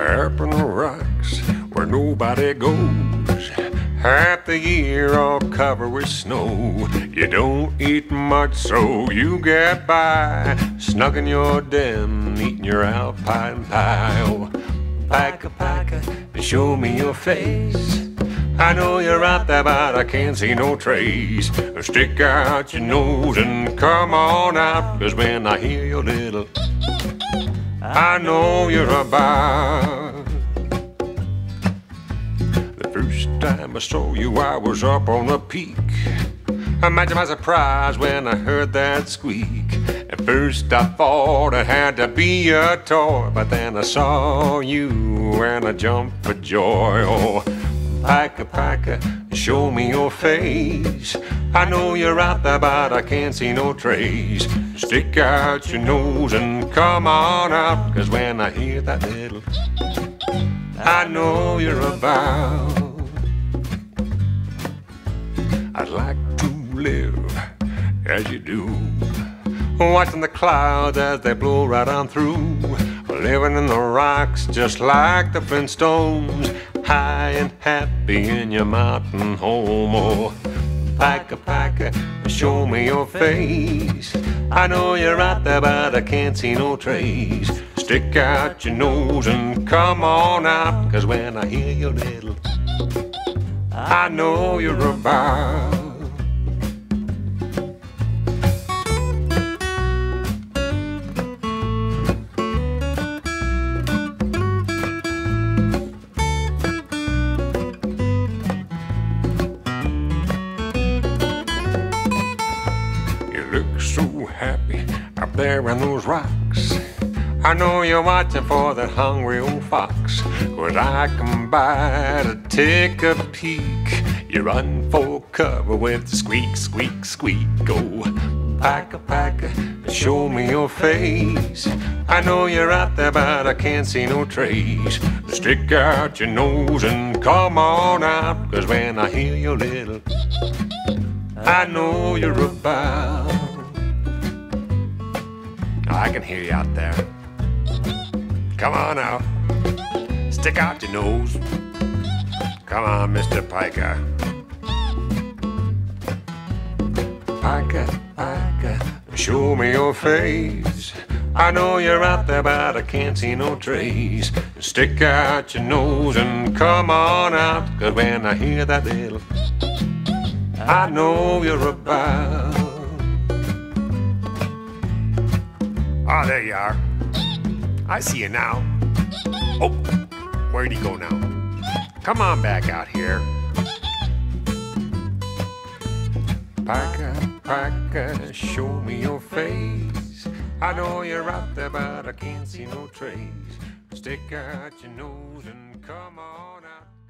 Up on the rocks where nobody goes. Half the year all covered with snow. You don't eat much, so you get by, snug in your den, eating your alpine pie. Oh, Pika, Pika, show me your face. I know you're out there, but I can't see no trace. Stick out your nose and come on out, 'cause when I hear your little, I know you're about. The first time I saw you, I was up on the peak. Imagine my surprise when I heard that squeak. At first I thought it had to be a toy, but then I saw you and I jumped for joy. Oh, Pika, Pika, show me your face. I know you're out there, but I can't see no trace. Stick out your nose and come on out, 'cause when I hear that little, I know you're about. I'd like to live as you do, watching the clouds as they blow right on through. Living in the rocks just like the Flintstones, high and happy in your mountain home. Oh, Pika, Pika, show me your face. I know you're out there, but I can't see no trace. Stick out your nose and come on out, 'cause when I hear your little, I know you're about. Look so happy up there in those rocks. I know you're watching for that hungry old fox. When I come by to take a peek, you run for cover with the squeak, squeak, squeak. Oh, Pika, Pika, show me your face. I know you're out there, but I can't see no trace. Stick out your nose and come on out, 'cause when I hear your little, I know you're about. I can hear you out there. Come on out. Stick out your nose. Come on, Mr. Pika. Pika, Pika, show me your face. I know you're out there, but I can't see no trace. Stick out your nose and come on out, 'cause when I hear that little, I know you're about. Ah, there you are. I see you now. Oh, where'd he go now? Come on back out here. Pika, Pika, show me your face. I know you're out there, but I can't see no trace. Stick out your nose and come on out.